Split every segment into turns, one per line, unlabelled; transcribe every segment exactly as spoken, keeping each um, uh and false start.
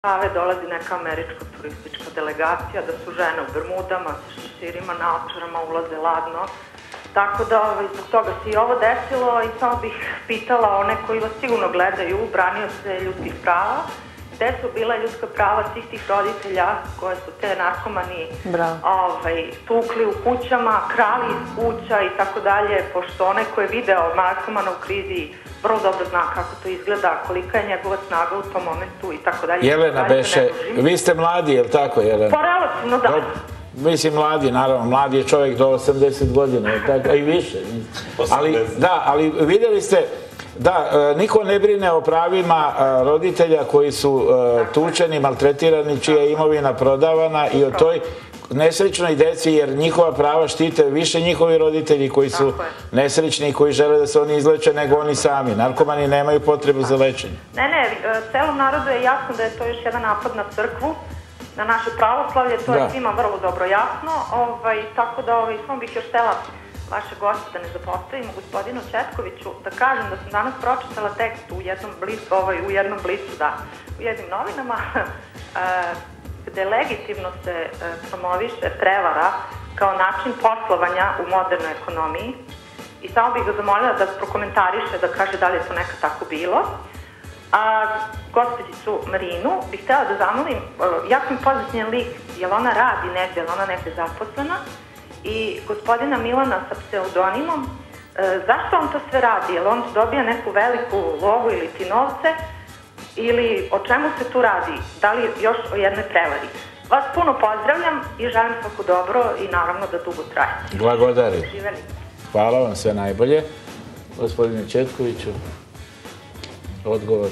Save dolazi neka američka turistička delegacija, da su žene u bermudama, sa šeširima, naočarama, ulaze ladno. Tako da zbog toga se i ovo desilo i samo bih pitala one koji vas sigurno gledaju, branioce ljudskih prava, gde su bila ljudska prava svih tih roditelja koje su te narkomani tukli u kućama, krali iz kuća i tako dalje, pošto onaj ko je video narkomana u krizi vrlo dobro zna kako to izgleda, kolika je njegova snaga u tom momentu i tako dalje.
Jelena Beše, vi ste mladi, je li tako, Jelena?
Pa relativno, da.
Mislim, mladi, naravno, mladi je čovjek do osamdeset godina, a i više. Da, ali vidjeli ste, da, niko ne brine o pravima roditelja koji su tučeni, maltretirani, čija je imovina prodavana i o toj nesrećnoj deci, jer njihova prava štite više njihovi roditelji koji su nesrećni i koji žele da se oni izleče nego oni sami. Narkomani nemaju potrebu za lečenje.
Ne, ne, celom narodu je jasno da je to još jedan napad na crkvu, na naše pravoslavlje, to je svima vrlo dobro jasno, tako da samo bih još htela vaše goste da ne zapostavimo, gospodinu Četkoviću, da kažem da sam danas pročitala tekst u jednom blicu, u jednom blicu, da, u jednim novinama, gde legitimno se promoviše prevara kao način poslovanja u modernoj ekonomiji i samo bih ga zamolila da prokomentariše, da kaže da li je to nekad tako bilo. A gospođicu Marinu bih htjela da zamolim, jako mi poznat lik, je li ona radi negde, je li ona negde zaposlena, i gospodina Milana sa pseudonimom, zašto on to sve radi? Je li on dobija neku veliku lovu ili ti novce? Ili o čemu se tu radi? Da li još o jednoj prevari? Vas puno pozdravljam i želim svako dobro i naravno da dugo trajete.
Blagodari. Hvala vam, sve najbolje. Gospodine Četkoviću, odgovor.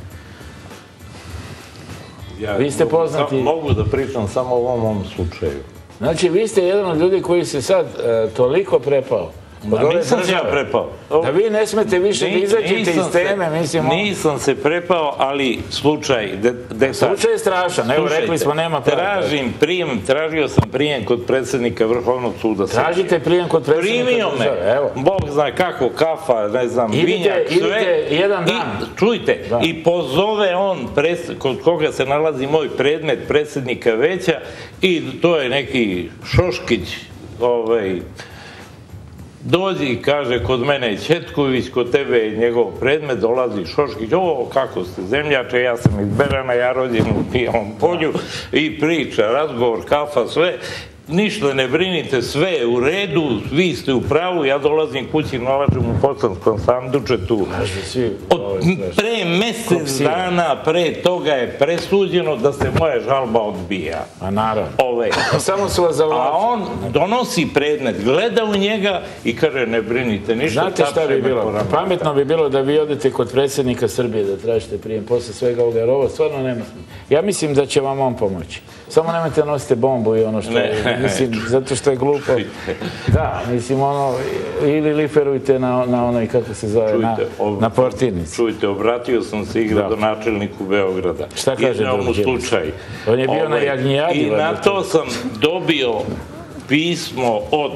Vi ste poznati...
Mogu da pričam samo o ovom slučaju.
Znači, vi ste jedan od ljudi koji se sad toliko prepao.
Nisam se ja prepao.
Da vi ne smete više da izađete iz teme, mislim...
Nisam se prepao, ali slučaj...
Slučaj je strašan, evo rekli smo nema prava.
Tražim prijem, tražio sam prijem kod predsjednika Vrhovnog suda.
Tražite prijem kod predsjednika
Primio me, Bog zna kako, kafa, ne znam, vinjak, sve.
Idite jedan dan.
Čujte, i pozove on, kod koga se nalazi moj predmet predsjednika veća, i to je neki Šoškić, ovaj... Dođi i kaže, kod mene je Četković, kod tebe je njegov predmet, dolazi Šoškić, o, kako ste zemljače, ja sam iz Berana, ja rođen u Pijevom polju, i priča, razgovor, kafa, sve. Ništa ne brinite, sve je u redu, vi ste u pravu, ja dolazim kući, nalažem u Pocanskom sandučetu. Pre mesec dana, pre toga je presuđeno da se moja žalba odbija.
A naravno. Samo su vas
zavlačili. A on donosi predmet, gleda u njega i kaže, ne brinite, ništa.
Znate šta bi bilo? Pametno bi bilo da vi odete kod predsjednika Srbije da tražite prijem posle svega ovoga, jer ovo stvarno nema. Ja mislim da će vam on pomoći. Samo nemojte nosite bombu i ono što je, mislim, zato što je glupo. Da, mislim, ono, ili liferujte na onoj, kako se zove, na portirnici.
Čujte, obratio sam se i gradonačelniku Beograda.
Šta kaže drugi
slučaj?
On je bio na Jagnjadi.
I na to sam dobio pismo od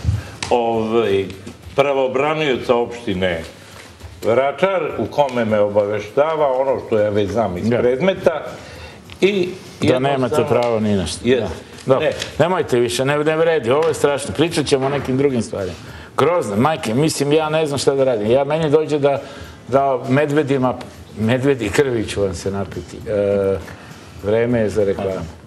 pravobranioca opštine Vračar, u kome me obaveštava ono što ja već znam iz predmeta.
Da nemate pravo ni na što. Nemojte više, ne vredi, ovo je strašno. Pričat ćemo o nekim drugim stvarima. Grozno, majke, mislim, ja ne znam šta da radim. Ja, meni dođe da medvedima, medvedi krvi ću vam se napiti. Vreme je za reklamu.